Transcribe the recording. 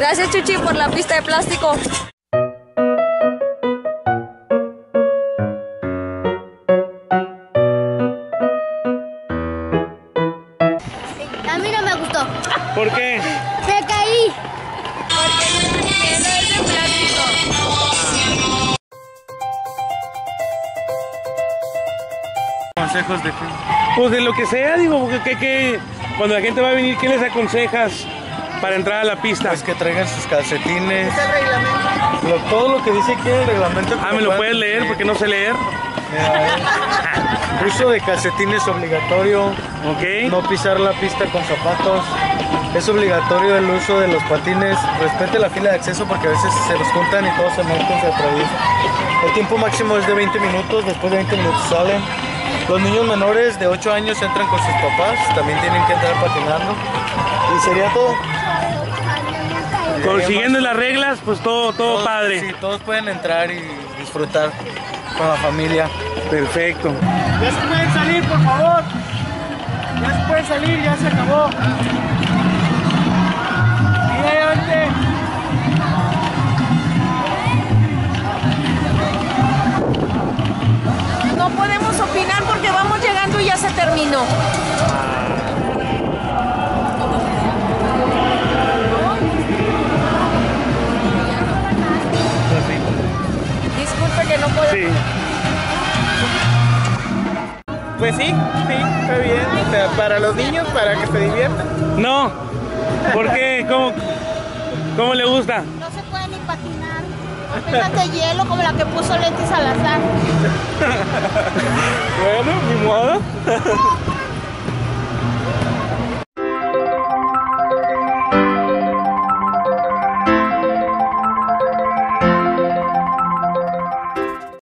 Gracias, Chuchi, por la pista de plástico. A mí no me gustó. ¿Por qué? Me caí. Porque no es de plástico. Consejos de qué? Pues de lo que sea, digo, que cuando la gente va a venir, ¿qué les aconsejas para entrar a la pista? Pues que traigan sus calcetines. Todo lo que dice aquí en el reglamento. Ah, ¿me lo puedes leer? Porque no sé leer. Mira, uso de calcetines obligatorio. Ok. No pisar la pista con zapatos. Es obligatorio el uso de los patines. Respete la fila de acceso porque a veces se los juntan y todos se meten, se atraviesan. El tiempo máximo es de 20 minutos. Después de 20 minutos salen. Los niños menores de 8 años entran con sus papás. También tienen que entrar patinando. Y sería todo. Consiguiendo las reglas, pues todo padre. Sí, todos pueden entrar y disfrutar con la familia. Perfecto. Ya se pueden salir, por favor. Ya se pueden salir, ya se acabó. Y adelante. No podemos opinar porque vamos llegando y ya se terminó. Disculpe que no puedo. Sí. Pues sí, está bien. O sea, para los niños, para que se diviertan. No. ¿Por qué? ¿Cómo le gusta? No se puede ni patinar. Apenas de hielo como la que puso Leti Salazar. Bueno, ni modo.